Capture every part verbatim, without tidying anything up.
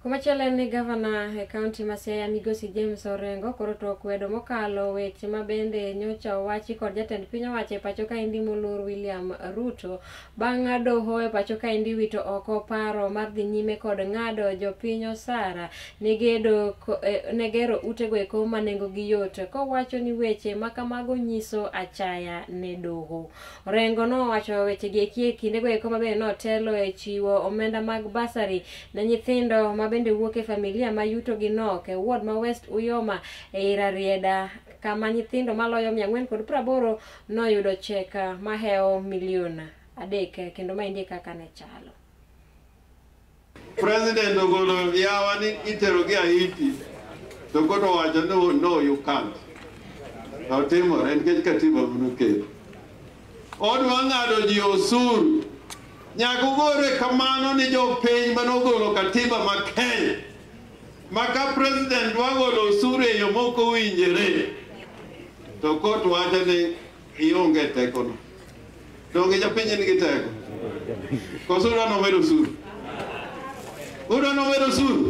Kumachielo ni Gavana e kaunti ma Siaya migosi James Orengo koro to Okwedo mokalo weche ma bende nyocha owachi kod jatend piny owacho e pacho kaendi moluor William Ruto bang' doho e pacho kaendi wito oko paro mar dhi nyime kod ng'ado jopiny osara negero negero utego eko ma nengogi yot kowacho ni weche ma kamago nyiso achaya ne doho. Orengo nowacho weche gi e kindego eko ma bende notelo e chiwo omenda mag basari ne nyithindo ma bende wuok e familia ma yuto gi nok e ward ma West Uyoma e Irarieda kama nyithindo maloyo mia ang'wen kod praboro noyudo cheka ma heo milion adek kendo ma indi kaka ne chalo. President ogolo yawa ni itero gi Haiti to koto wacho no no you can't. Otimo en ke katiba munuke. Odwa ng'ado ji osuru nyaka gore kamano ni jo piny manogolo katiba ma Kenya maka president wagolo osuru e yo moko winjore to kot wacho ni ionge teko no donge japiny nigi teko koso udwa nomedo osuru udwa nomedo osuru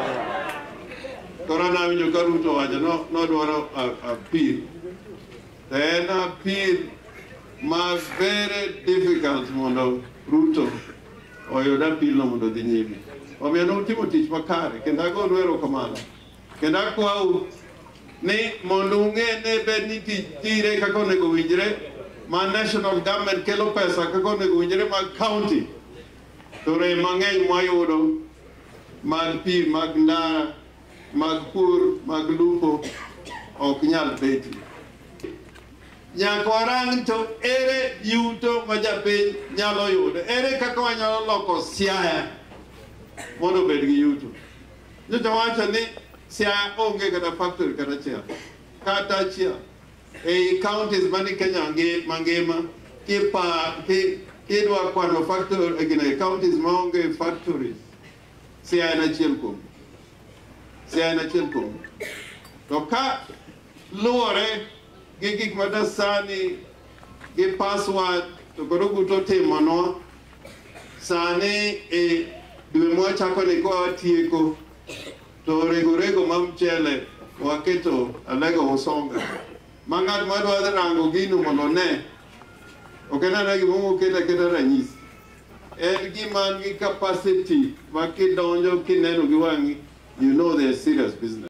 koro nawinjo ka Ruto wacho no nodwaro appeal en appeal ma very difficult mondo Ruto oyud appeal no mondo dhi nyime. Omiyo notimo tich makare kendo agolo erokamano. Kendo akwau ni mondo ung'e ne bed ni tire kaka onego winjre ma national government kelo pesa kaka onego winjre mag county. To rem mang'eny mwayudo mag pi, mag ndara, mag pur, mag lupo ok nyal beti. Nyaka warang to ere yuto ma japiny nyalo yudo. Ere kaka wanyalo loko Siaya mondo bed gi yuto. Nyocha wacho ni Siaya onge kata factory kata achiel. Kata achiel. Ei counties mani Kenya mangima kipa kidwa kwano factory e counties maonge factories. Siaya en achiel kuom. Siaya en achiel kuom. To ka luore gi gik madasani gi password to koro guto timono sani e dwe mwachako ni kwa tieko to rego rego ma mchele waketo alego usonga mang'at madwa rango gino mondo ne okenana gimomo keta keta ranyisi en gima ngi capacity ma kidonjo kineno gi wang'i you know they're serious business.